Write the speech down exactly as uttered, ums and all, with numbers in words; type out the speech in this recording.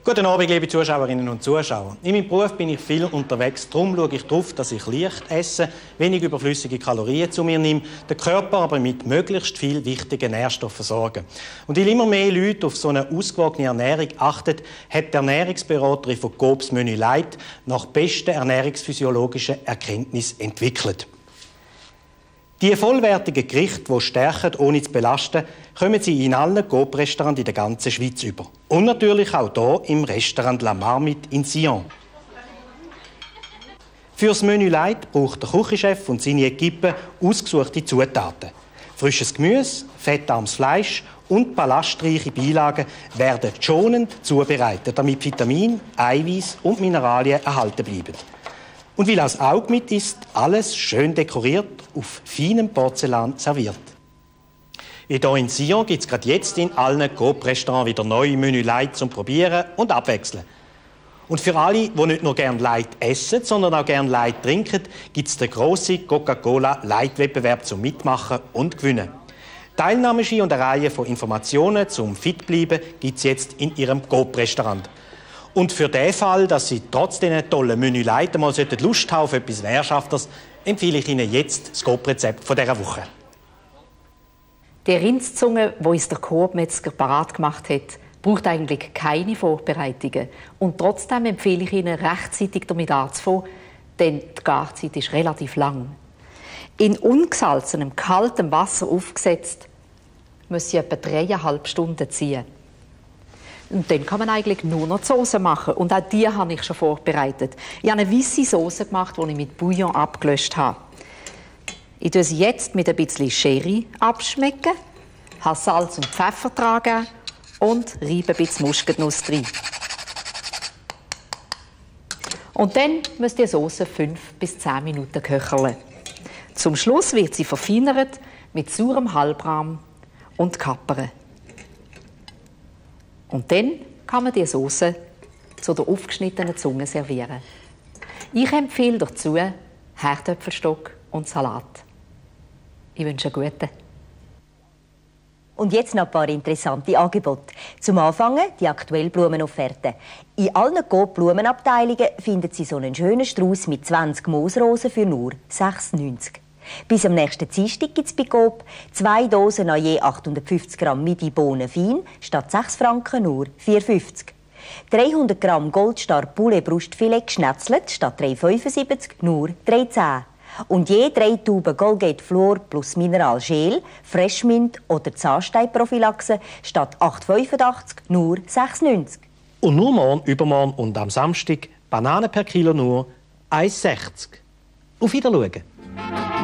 Guten Abend, liebe Zuschauerinnen und Zuschauer. In meinem Beruf bin ich viel unterwegs, darum schaue ich darauf, dass ich leicht esse, wenig überflüssige Kalorien zu mir nehme, den Körper aber mit möglichst viel wichtigen Nährstoffen versorge. Und weil immer mehr Leute auf so eine ausgewogene Ernährung achten, hat die Ernährungsberaterin von Coop's Menü Light nach besten ernährungsphysiologischen Erkenntnissen entwickelt. Die vollwertigen Gerichte, die stärken, ohne zu belasten, kommen Sie in allen Coop-Restaurants in der ganzen Schweiz über. Und natürlich auch hier im Restaurant La Marmite in Sion. Für das Menü Light braucht der Küchenchef und seine Equipe ausgesuchte Zutaten. Frisches Gemüse, fettarmes Fleisch und ballastreiche Beilagen werden schonend zubereitet, damit Vitamin, Eiweiß und Mineralien erhalten bleiben. Und weil das Auge mit ist, alles schön dekoriert, auf feinem Porzellan serviert. Hier in Sion gibt es gerade jetzt in allen Coop-Restaurants wieder neue Menü Light zum Probieren und Abwechseln. Und für alle, die nicht nur gerne Light essen, sondern auch gerne Light trinken, gibt es den grossen Coca-Cola Light-Wettbewerb zum Mitmachen und Gewinnen. Teilnahmeschein und eine Reihe von Informationen zum Fitbleiben gibt es jetzt in Ihrem Coop-Restaurant. Und für den Fall, dass Sie trotz diesen tollen Menü Light mal Lust haben auf etwas Währschafteres, empfehle ich Ihnen jetzt das Coop-Rezept von dieser Woche. Die Rindszunge, die uns der Coop-Metzger parat gemacht hat, braucht eigentlich keine Vorbereitungen. Und trotzdem empfehle ich Ihnen, rechtzeitig damit anzufangen, denn die Garzeit ist relativ lang. In ungesalzenem, kaltem Wasser aufgesetzt, muss sie etwa dreieinhalb Stunden ziehen. Und dann kann man eigentlich nur noch die Sauce machen. Und auch die habe ich schon vorbereitet. Ich habe eine weisse Sauce gemacht, die ich mit Bouillon abgelöscht habe. Ich tue sie jetzt mit ein bisschen Sherry abschmecken, habe Salz und Pfeffer dran und reibe ein bisschen Muskatnuss rein. Und dann muss die Sauce fünf bis zehn Minuten köcheln. Zum Schluss wird sie verfeinert mit saurem Halbrahm und Kapern. Und dann kann man die Sauce zu der aufgeschnittenen Zunge servieren. Ich empfehle dazu Herdöpfelstock und Salat. Ich wünsche einen guten. Und jetzt noch ein paar interessante Angebote. Zum Anfang die aktuelle Blumenofferte. In allen Coop-Blumenabteilungen finden Sie so einen schönen Strauß mit zwanzig Moosrosen für nur sechs neunzig. Bis am nächsten Dienstag gibt es bei Coop zwei Dosen an je achthundertfünfzig Gramm Midi-Bohnen fein statt sechs Franken nur vier fünfzig. dreihundert Gramm Goldstar Poulet Brustfilet geschnetzelt statt drei fünfundsiebzig nur drei zehn. Und je drei Tuben Colgate Fluor plus Mineral Gel, Freshmint oder Zahnsteinprophylaxe statt acht fünfundachtzig nur sechs neunzig. Und nur morgen, übermorgen und am Samstag Bananen per Kilo nur eins sechzig. Auf Wiedersehen.